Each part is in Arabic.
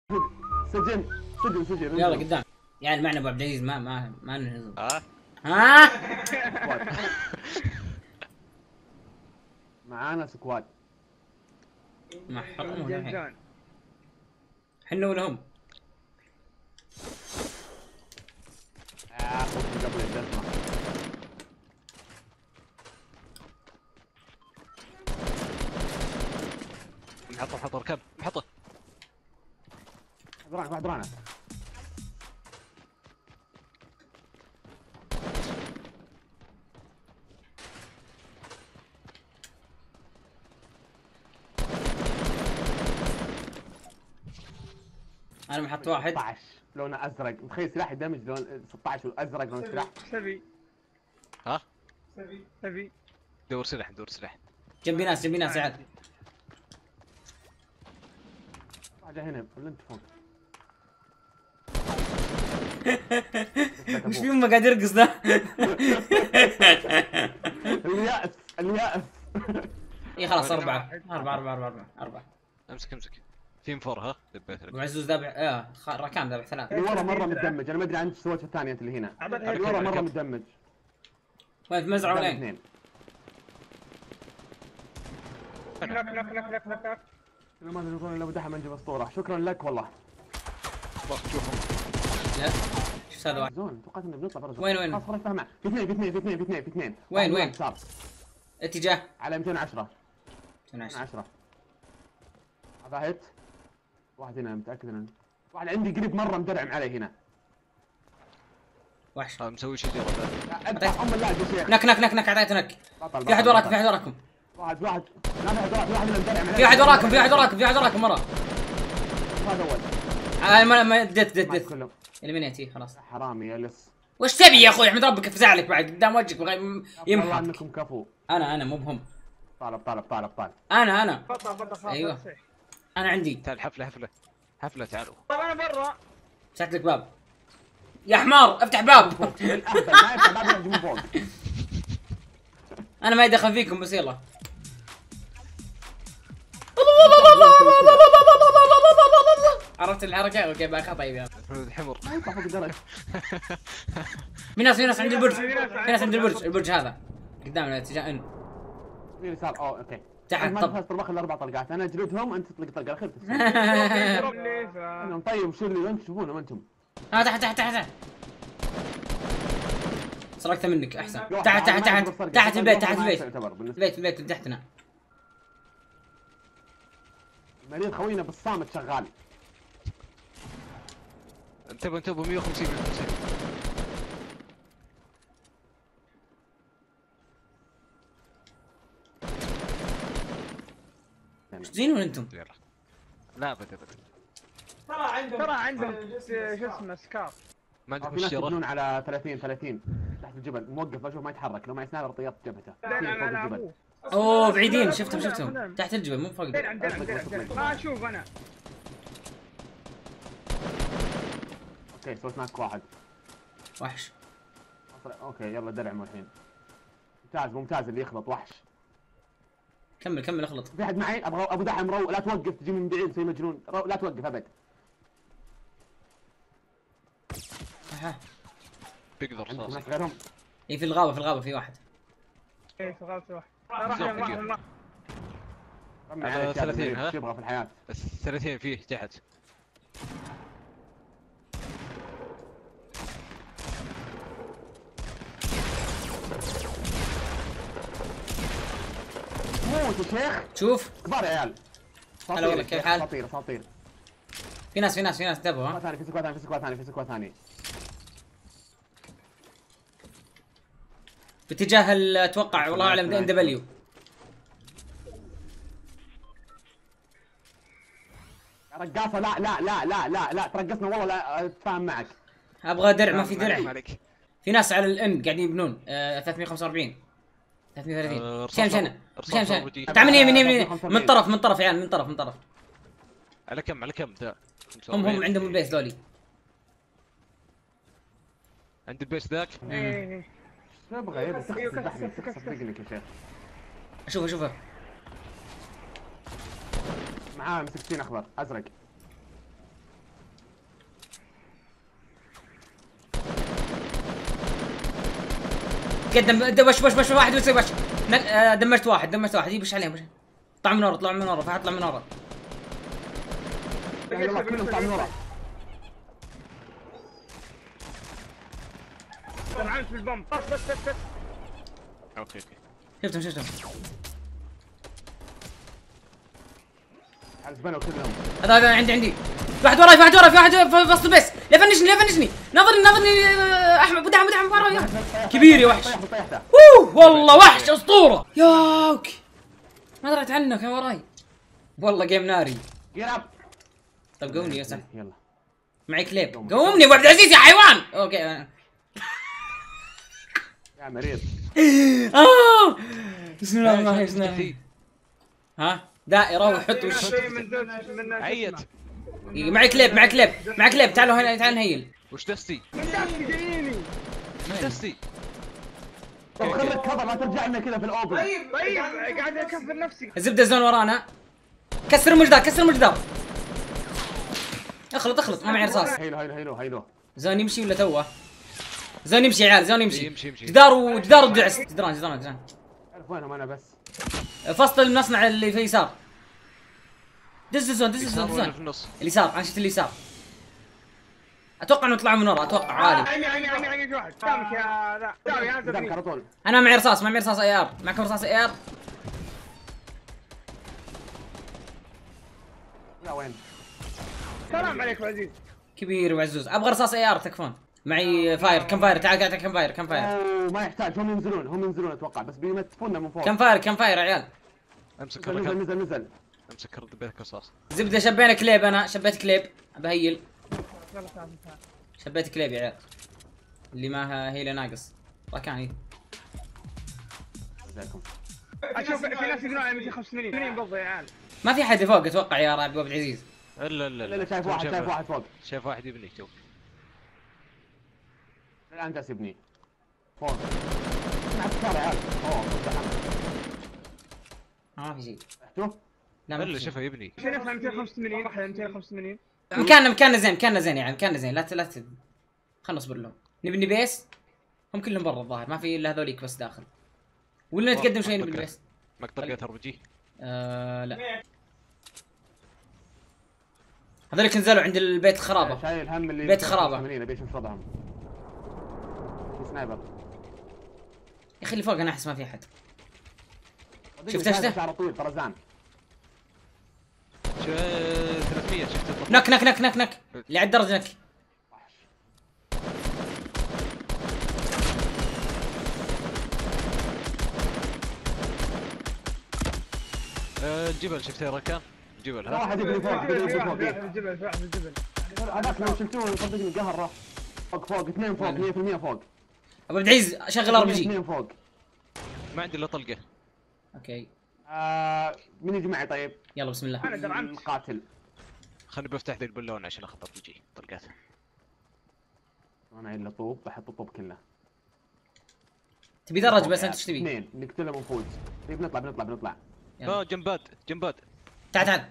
سجن سجن سجن. يلا قدام. يعني معنا ابو عبد العزيز ما ننهزم. ها معانا سكواد. ما حرمونا الحين. حنا ولا هم؟ قبل الدسمة. محطه ركب محطه. واحد رانا. انا محط واحد 16 لونه ازرق، متخيل سلاح دمج لون 16 وازرق لون السلاح. ها سبي دور سلاح جنبي ناس عاد. واحد هنا ولا انت فوق؟ مش في امه قاعد يرقص ده. اليأس. اي خلاص 4 امسك في م4 ها دبيت لك. ابو عزوز ذابح راكان ذابح 3. اللي ورا مره مدمج، انا ما ادري عن ايش سويت في الثانيه انت اللي هنا. اللي ورا مره مدمج. وين في مزرعه ولا وين؟ نك انا ما ادري لو دحم انجب اسطوره. شكرا لك والله. تشوفهم لا شو هذا واحد؟ زون توقعت انه بنطلع برا. وين خلاص خلاص فاهم. في اثنين. وين؟ صار اتجاه على 210. 12. 210 هذا هيت. واحد هنا متاكد انه واحد عندي قريب مره مدرعم علي هنا. وحش مسوي شجره. افتح ام اللاعب يا شيخ. نك اعطيته نك. في واحد وراكم. واحد لا في واحد مدرعم علي. في واحد وراكم مرة. هذا اول. ما دت اليمينيتي خلاص. حرامي يا لص. وش تبي يا اخوي؟ احمد ربك افزع لك بعد قدام وجهك والله انكم كفو. انا مو بهم. طالب. انا بطل ايوه انا عندي. تعال حفله تعالوا. طب انا برا. فتحت لك باب يا حمار. افتح باب. ما يفتح باب يهجم فوق. انا ما يدخل فيكم بس يلا. عرفت الحركه؟ اوكي باخذ. طيب يلا الحمر ما يطلع فوق الدرج. في ناس عند البرج هذا قدامنا اتجاه ان في اليسار. اوكي تحت. ما طب تفاز ال4 طلقات. انا اجلدهم انت تطلق طلقه الاخير. طيب شو اللي انتم تشوفونه انتم؟ تحت سرقت منك احسن. تحت البيت البيت تحتنا. المريض خوينا بالصامت شغال. انتبهوا 150 زينون انتم. لا ابدا ترى عندهم شو اسمه سكار. ما عندكم في ناس الشيره. يبنون على 30 تحت الجبل موقف اشوف ما يتحرك. لو معي سنايبر طيرت جبهته. لا الجبل. اوه بعيدين. شفتهم تحت الجبل مو فوق. عندنا ما اشوف انا. اوكي سويت معك واحد. وحش. اوكي يلا درعموا الحين. ممتاز اللي يخلط وحش. كمل اخلط. في احد معي ابغى ابو دحم لا توقف تجي من بعيد زي مجنون. لا توقف ابد. بيقدر ناس غيرهم. اي في الغابه في واحد. ايه شغال واحد. راح على 30 ها؟ شو يبغى في الحياه؟ 30 فيه تحت. موت يا شيخ. شوف كبار يا عيال. هلا والله كيف الحال؟ اساطير. في ناس انتبهوا ها. في سكواد ثاني. باتجاه اتوقع والله اعلم ان دبليو. رقاصه لا ترقصنا والله لا اتفاهم معك. ابغى درع ما في درع. عليك. في ناس على الان قاعدين يبنون 345 330. مشان تعال من يمين من طرف يا عيال من طرف. على كم ذا؟ هم عندهم البيس ذولي. عند البيس ذاك. ايه شو ابغى يبي تخسف رجلك يا شيخ. اشوفه معاه مسكتين اخضر ازرق. تقدم وش واحد وش دمرت واحد يبش عليهم. طلع من ورا فهد طلع من ورا. يلا كلهم طلعوا من ورا. طلعت بالبوم بس اوكي شفتهم حزبنوا كلهم. هذا عندي واحد وراي في وسط البيس. لا فنشني نظرني احمد ابو دعم وراي كبير يا وحش. والله وحش اسطوره ياك. ما دريت عنه كان وراي والله. جيم ناري. طيب قومني يا سعد. يلا معي كليب. قومني ابو عبد العزيز يا حيوان. اوكي يا مريض. بسم الله الرحمن الرحيم. ها دائره وحط وش. عيت. معي كليب تعالوا هنا تعال نهيل. وش دستي؟ جاييني من دستي؟ طب خليك كفر ما ترجع لنا كذا في الاوبن. طيب قاعد اكفر نفسي. الزبده الزون ورانا. كسر المجدار. اخلط ما معي رصاص. هيلو زون يمشي ولا توه؟ زون يمشي يا عيال. زون يمشي. يمشي. جدار ودعس. جدران. عارف وينهم انا بس. فصل المصنع اللي في اليسار. دز الزون. في النص. اليسار. انا شفت اليسار. اتوقع انه طلعوا من ورا. اتوقع عالي. عيني واحد قدامك يا ذا داوي هذا قدامك على طول. انا معي رصاص اي ار. معكم رصاص اي ار؟ لا وين؟ سلام عليكم عزيز. كبير وعزوز. ابغى رصاص اي ار تكفون. معي فاير. كم فاير؟ تعال قاعد كم فاير. اوه ما يحتاج. هم ينزلون اتوقع بس بيمتفونا من فوق. كم فاير يا عيال؟ امسك نزل. امسك ردبيك رصاص. زبده شبينا كليب. انا شبيت كليب. بهيل. يلا تعال شبيت كليب يا عيال. اللي ما هيله ناقص. كان هي. اشوف في ناس يقولون على 285 بالضبط يا عيال. ما في حد فوق اتوقع يا عبد العزيز. لا شايف واحد فوق. شايف واحد يبني تو. الان جالس يبني فوق. معك يا عيال. ما في شيء. شوف لا شوفه يبني. شنو 285 واحد 285. مكاننا زين يعني مكاننا زين. لا خلنا نصبر لهم. نبني بيس. هم كلهم برا الظاهر. ما في الا هذوليك بس داخل. ولا نتقدم شوي نبني بيس. مقطقات اربجي. لا هذولك نزلوا عند البيت الخرابه. شايل هم اللي بيت خرابه. بيش نفرضهم. في سنايبر يا اخي اللي فوق انا احس ما في احد. شفته شعره طويل طرزان. 300 شفت. نك اللي على الدرج نك. الجبل شفته ركان. الجبل ها. واحد يبني فوق. الجبل. هذاك لو شلتوه صدقني قهر راح. فوق اثنين فوق 100% فوق. ابو عبد العزيز شغل ار بي جي. اثنين فوق. ما عندي الا طلقه. اوكي. من يجي معي طيب؟ يلا بسم الله. انا درعمت. قاتل. خلني بفتح ذي البالون عشان اخذ ار بي جي طلقات. ما معي الا طوب. بحط الطوب كله. تبي درج بس انت ايش تبي؟ اثنين نقتلهم ونفوز. طيب بنطلع. جنباد. تعال.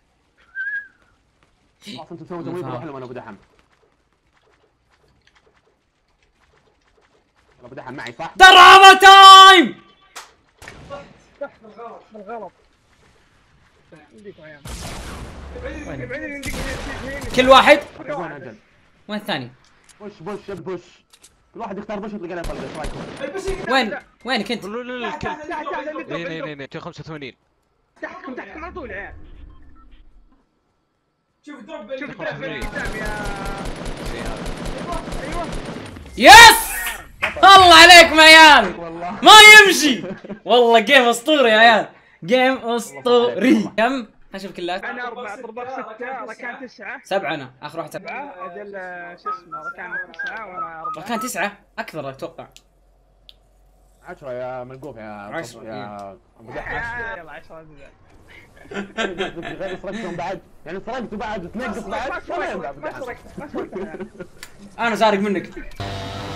خلاص انتم تسووا تمويل روح لهم انا ابو دحم. ابو دحم معي صح؟ درعمة تايم. بالغلط. عندك عيال. كل واحد. وين اجل؟ وين الثاني؟ بوش. كل واحد يختار بوش يطلق عليه طلقه. ايش رايكم؟ وينك انت؟ لا الكل. هنا 285. تحتكم على طول عيال. شوف دروب شوف قدام يا ايوه. يس. الله عليكم يا عيال. ما يمشي. والله جيم اسطوري يا عيال. جيم اسطوري. كم؟ اشوف كلات. انا 4 ضربات 6 ركان 9. 7 انا اخر واحد 7. اجل شو اسمه ركان 9 وانا 4. ركان 9 اكثر اتوقع. 10 يا ملقوف يا 10 يا ابو دحم. يلا 10 زين. غير سرقتهم بعد يعني سرقتوا بعد وتنقص بعد. ما سرقت. انا سارق منك.